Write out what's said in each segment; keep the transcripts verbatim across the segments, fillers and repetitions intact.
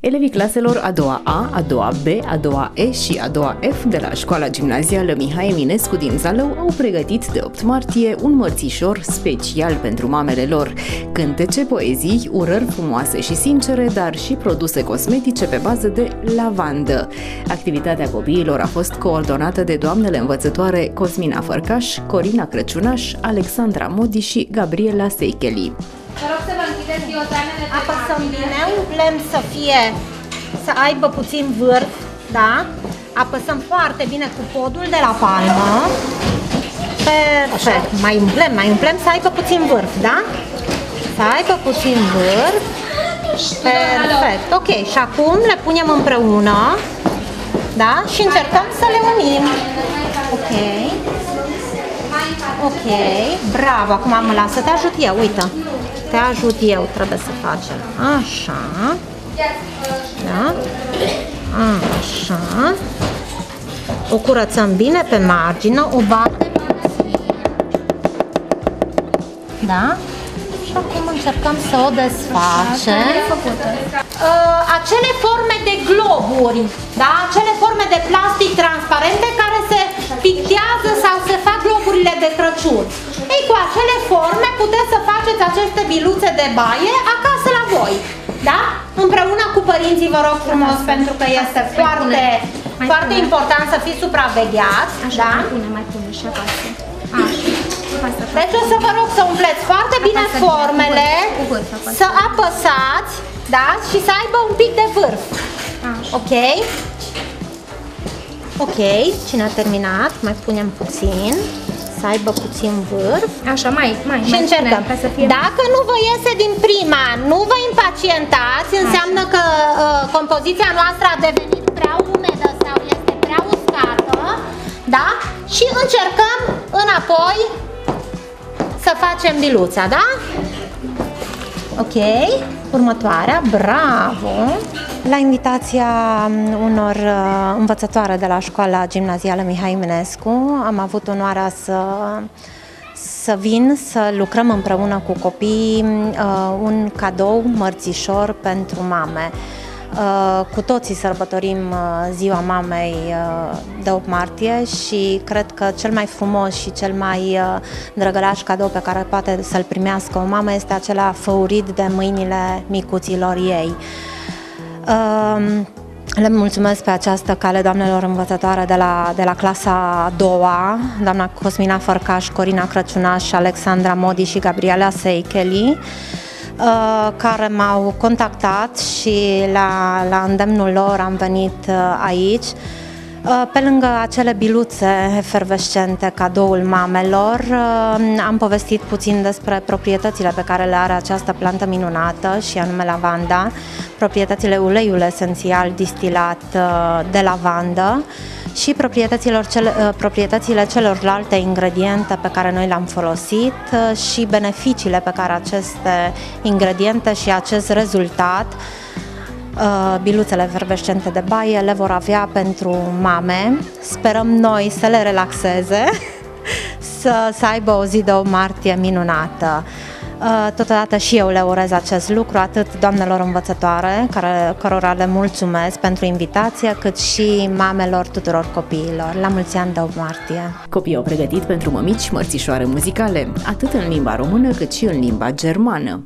Elevii claselor a doua A, a doua B, a doua E și a doua F de la Școala Gimnazială Mihai Eminescu din Zalău au pregătit de opt martie un mărțișor special pentru mamele lor. Cântece, poezii, urări frumoase și sincere, dar și produse cosmetice pe bază de lavandă. Activitatea copiilor a fost coordonată de doamnele învățătoare Cosmina Fărcaș, Corina Crăciunaș, Alexandra Modi și Gabriela Seicheli. Vă rog să vă închideți ghiotanele de Apăsăm bine, umplem să fie, să aibă puțin vârf, da? Apăsăm foarte bine cu podul de la palmă. Perfect. Mai umplem, mai umplem să aibă puțin vârf, da? Să aibă puțin vârf. Perfect. Ok, și acum le punem împreună, da? Și încercăm să le unim. Ok. Ok, bravo, acum mă las să te ajut eu, uite. Te ajut eu, trebuie să facem așa. Da? Așa. O curățăm bine pe margine, o batem. Da? Și acum încercăm să o desfacem. Uh, acele forme de globuri, da? Acele forme de plastic transparente care se pictează sau se fac globurile de Crăciun. Ei, cu acele forme puteți să faceți aceste biluțe de baie acasă la voi, da? Împreună cu părinții, vă rog frumos, pentru că este foarte, foarte important să fiți supravegheați, da? Mai pune, mai pune și apasă. Așa. Deci o să vă rog să umpleți foarte bine formele, să apăsați, da? Și să aibă un pic de vârf. Ok? Ok, cine a terminat, mai punem puțin, să aibă puțin vârf. Așa, mai, mai, și mai încercăm. punem, să fie... Dacă nu vă iese din prima, nu vă impacientați, înseamnă că uh, compoziția noastră a devenit prea umedă sau este prea uscată, da? Și încercăm înapoi să facem biluța, da? Ok, următoarea, bravo! La invitația unor învățătoare de la Școala Gimnazială Mihai Eminescu am avut onoarea să, să vin să lucrăm împreună cu copiii un cadou mărțișor pentru mame. Cu toții sărbătorim Ziua Mamei de opt martie și cred că cel mai frumos și cel mai drăgălaș cadou pe care poate să-l primească o mamă este acela făurit de mâinile micuților ei. Le mulțumesc pe această cale doamnelor învățătoare de la, de la clasa a doua, doamna Cosmina Fărcaș, Corina Crăciunaș, Alexandra Modi și Gabriela Seicheli, care m-au contactat și la, la îndemnul lor am venit aici. Pe lângă acele biluțe efervescente, cadoul mamelor, am povestit puțin despre proprietățile pe care le are această plantă minunată și anume lavanda, proprietățile uleiului esențial distilat de lavandă și proprietăților cele, proprietățile celorlalte ingrediente pe care noi le-am folosit și beneficiile pe care aceste ingrediente și acest rezultat, biluțele efervescente de baie, le vor avea pentru mame. Sperăm noi să le relaxeze, să, să aibă o zi de opt martie minunată. Totodată și eu le urez acest lucru, atât doamnelor învățătoare, care, cărora le mulțumesc pentru invitație, cât și mamelor tuturor copiilor. La mulți ani de opt martie! Copiii au pregătit pentru mămici mărțișoare muzicale, atât în limba română cât și în limba germană.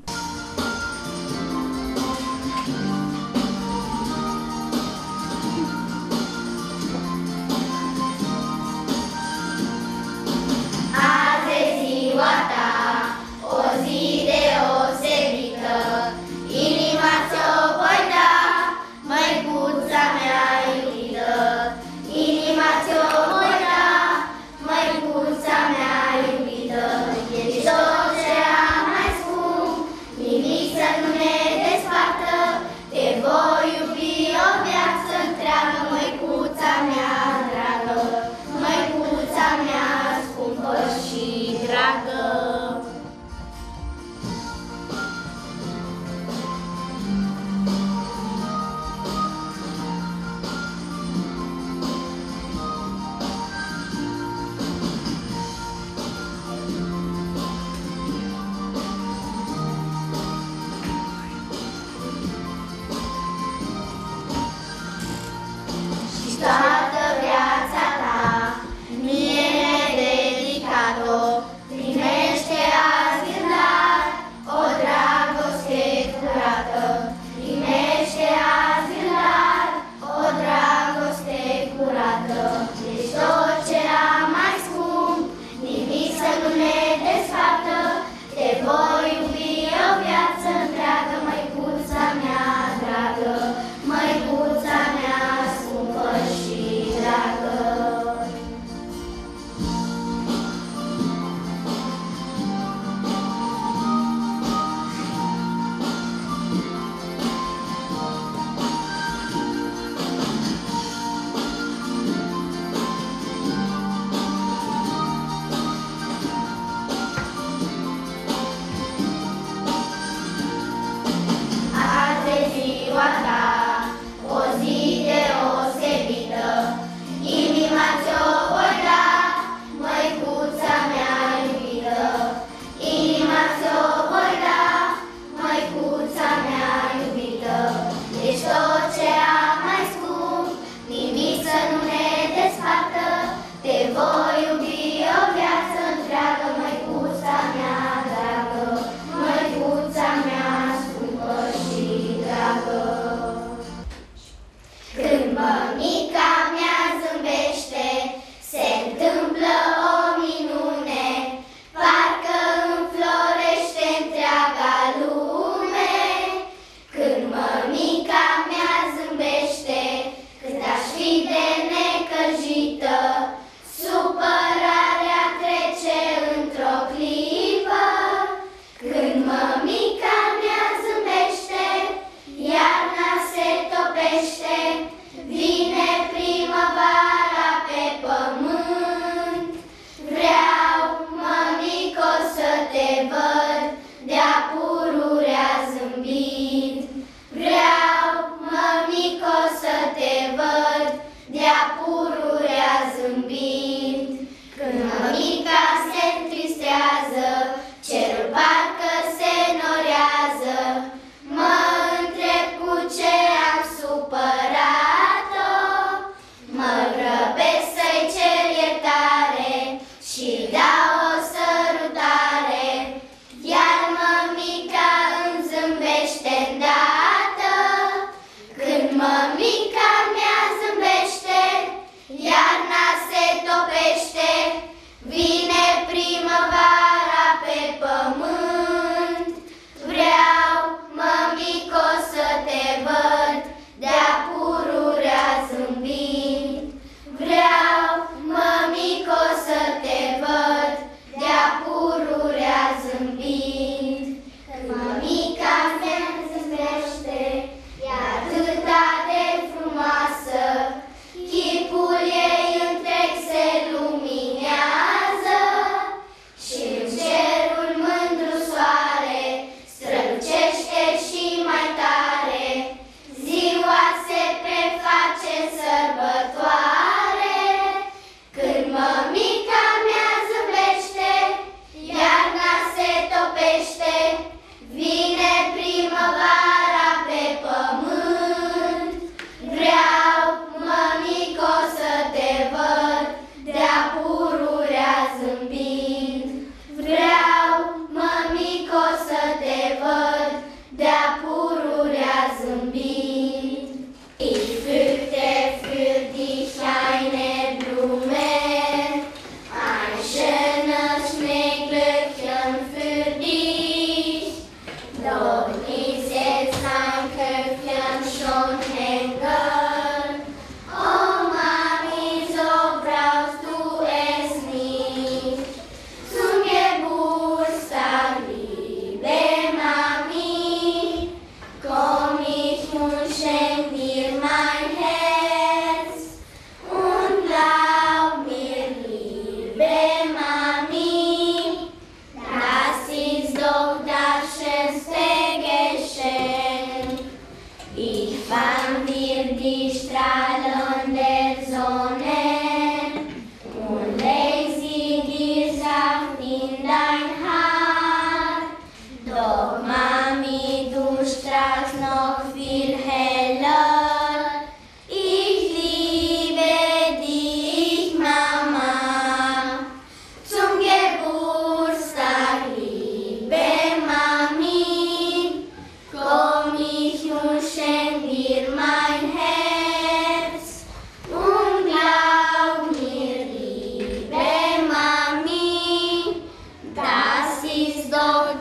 Măicuța mea iubită, ești tot ce am mai scump.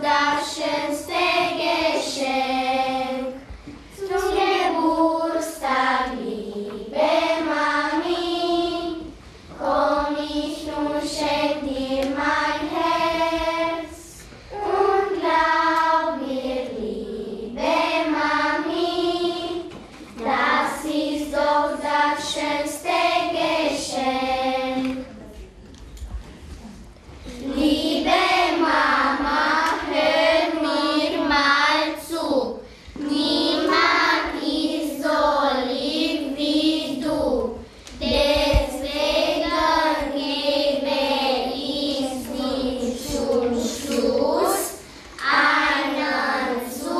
zawsze stege się, nie burstali be mami, komm ich nun schenk dir mein Herz und glaub mir, liebe Mami, das ist doch das schönste Geschenk. Liebe Mama, hör mir mal zu, niemand ist so lieb wie du, deswegen gebe ich nicht zum Schluss einen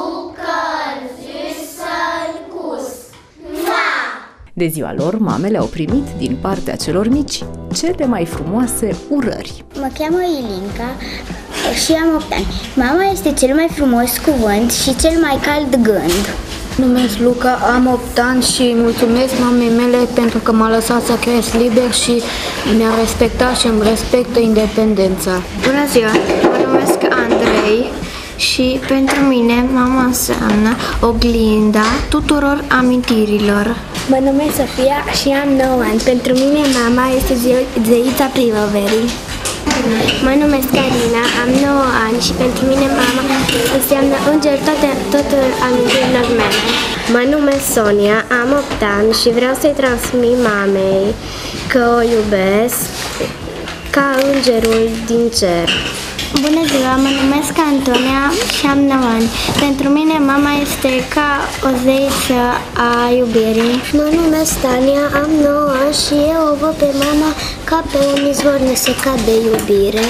zuckersüßen Kuss. Mua! De ziua lor, mamele au primit din partea celor mici cele mai frumoase urări. Mă cheamă Ilinca și am opt ani. Mama este cel mai frumos cuvânt și cel mai cald gând. Numesc Luca, am opt ani și mulțumesc mamei mele pentru că m-a lăsat să cresc liber și mi-a respectat și îmi respectă independența. Bună ziua, mă numesc Andrei și pentru mine mama înseamnă oglinda tuturor amintirilor. Mă numesc Sofia și am nouă ani. Pentru mine mama este zeița primăverii. Mă numesc Carina, am nouă ani și pentru mine mama înseamnă înger toate, toate amintirilor mele. Mă numesc Sonia, am opt ani și vreau să-i transmit mamei că o iubesc ca îngerul din cer. Bună ziua, mă numesc Antonia și am nouă ani. Pentru mine mama este ca o zeiță a iubirii. Mă numesc Tania, am nouă ani și eu o văd pe mama ca pe un izvor nesecat de iubire.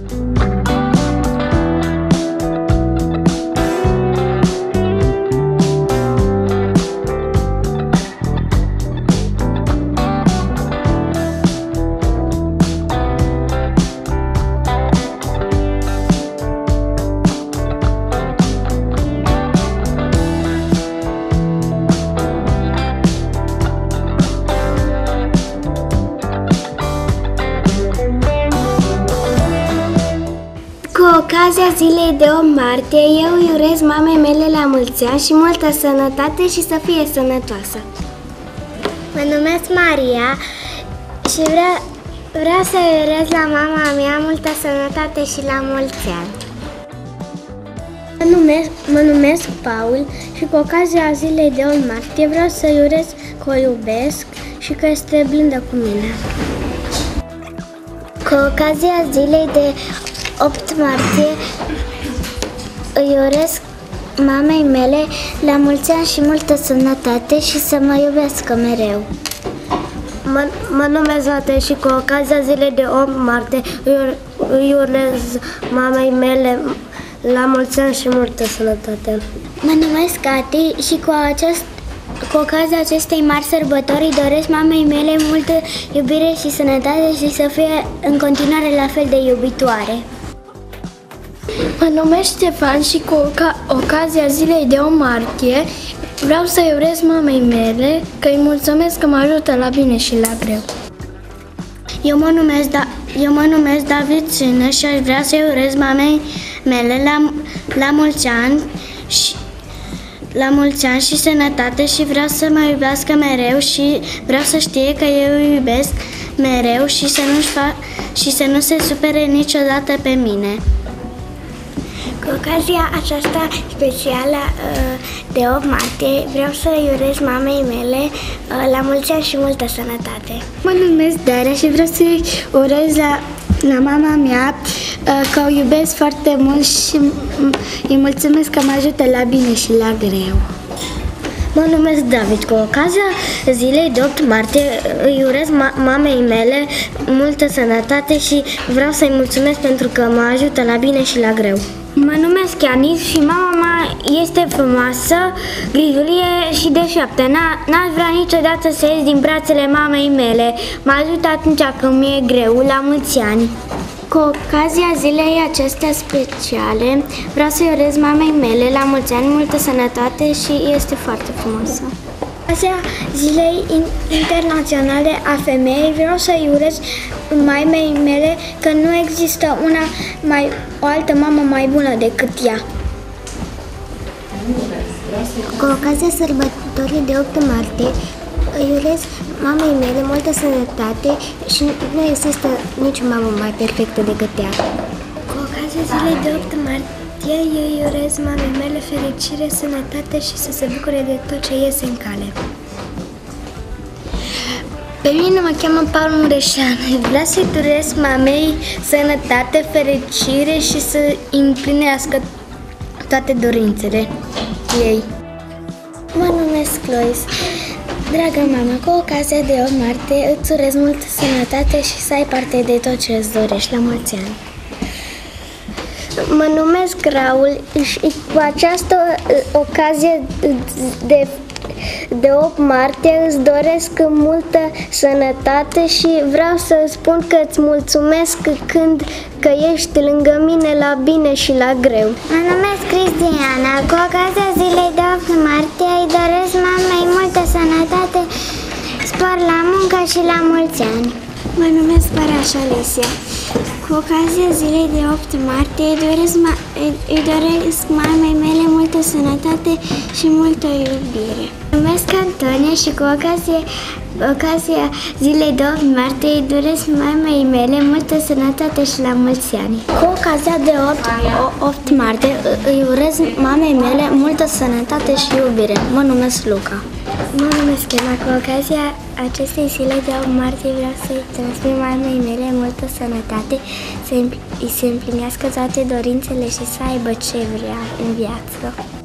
Cu ocazia zilei de opt martie, eu îi urez mamei mele la mulți ani și multă sănătate și să fie sănătoasă. Mă numesc Maria și vreau, vreau să-i urez la mama mea multă sănătate și la mulți ani. Mă numesc, mă numesc Paul și cu ocazia zilei de opt martie vreau să-i urez că o iubesc și că este blândă cu mine. Cu ocazia zilei de opt martie îi urez mamei mele la mulți ani și multă sănătate și să mă iubească mereu. Mă, mă numesc Zate și cu ocazia zilei de opt martie îi, îi urez mamei mele la mulți ani și multă sănătate. Mă numesc Cati și cu, acest, cu ocazia acestei mari sărbători îi doresc mamei mele multă iubire și sănătate și să fie în continuare la fel de iubitoare. Mă numesc Ștefan și cu ocazia zilei de opt martie vreau să-i urez mamei mele că îi mulțumesc că mă ajută la bine și la greu. Eu mă numesc, da- eu mă numesc David Țină și aș vrea să-i urez mamei mele la, la mulți ani și la mulți ani și sănătate și vreau să mă iubească mereu și vreau să știe că eu îi iubesc mereu și să nu, fa- și să nu se supere niciodată pe mine. Cu ocazia aceasta specială de opt martie vreau să-i urez mamei mele la mulți ani și multă sănătate. Mă numesc Daria și vreau să-i urez la, la mama mea că o iubesc foarte mult și îi mulțumesc că mă ajută la bine și la greu. Mă numesc David. Cu ocazia zilei de opt martie îi urez ma- mamei mele multă sănătate și vreau să-i mulțumesc pentru că mă ajută la bine și la greu. Mă numesc Ianis și mama mea este frumoasă, grijulie și deșteaptă. N-aș vrea niciodată să ies din brațele mamei mele. Mă ajută atunci când mi-e greu, la mulți ani. Cu ocazia zilei acestea speciale, vreau să-i urez mamei mele la mulți ani multă sănătate și este foarte frumoasă. ocazia Zilei Internaționale a Femeii vreau să-i urez mamei mele că nu există una mai, o altă mamă mai bună decât ea. Cu ocazia sărbătorii de opt martie, îi urez mamei mele multă sănătate și nu există nicio mamă mai perfectă decât ea. Cu ocazia zilei de opt martie, eu îi urez mamei mele fericire, sănătate și să se bucure de tot ce iese în cale. Pe mine mă cheamă Paul Mureșan. Vreau să-i urez mamei sănătate, fericire și să împlinească toate dorințele ei. Mă numesc Lois. Dragă mamă, cu ocazia de opt martie îți urez multă sănătate și să ai parte de tot ce îți dorești. La mulți ani! Mă numesc Raul și cu această ocazie de, de opt martie îți doresc multă sănătate și vreau să spun că îți mulțumesc când că ești lângă mine la bine și la greu. Mă numesc Cristiana. Cu ocazia zilei de opt martie îi doresc mamei multă sănătate, spor la muncă și la mulți ani. Mă numesc Paraș Alesia. Cu ocazia zilei de opt martie îi doresc, ma- îi doresc mamei mele multă sănătate și multă iubire. Mă numesc Antonia și cu ocazia, ocazia zilei de opt martie îi doresc mamei mele multă sănătate și la mulți ani. Cu ocazia de opt martie îi urez mamei mele multă sănătate și iubire. Mă numesc Luca. Mă numesc Emma. Cu ocazia acestei zile de opt martie vreau să-i transmit mamei mele multă sănătate, să îi se împlinească toate dorințele și să aibă ce vrea în viață.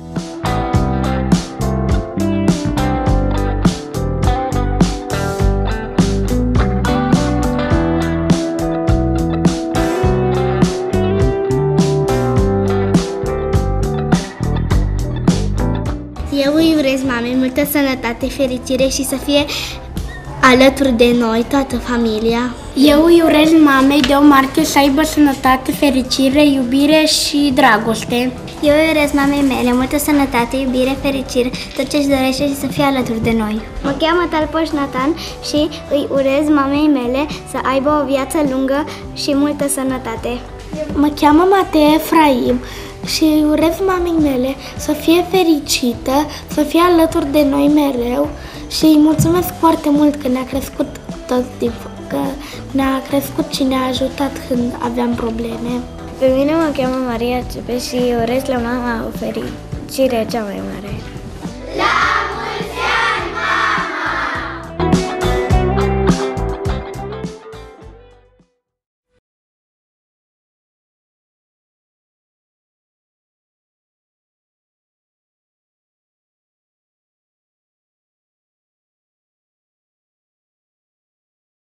Eu îi urez mamei multă sănătate, fericire și să fie alături de noi, toată familia. Eu îi urez mamei de opt martie să aibă sănătate, fericire, iubire și dragoste. Eu îi urez mamei mele multă sănătate, iubire, fericire, tot ce își dorește și să fie alături de noi. Mă cheamă Talpoș Nathan și îi urez mamei mele să aibă o viață lungă și multă sănătate. Mă cheamă Matei Efraim și îi urez mamei mele să fie fericită, să fie alături de noi mereu și îi mulțumesc foarte mult că ne-a crescut tot timpul, că ne-a crescut și ne-a ajutat când aveam probleme. Pe mine mă cheamă Maria Cepe și îi urez la mama o fericire cea mai mare.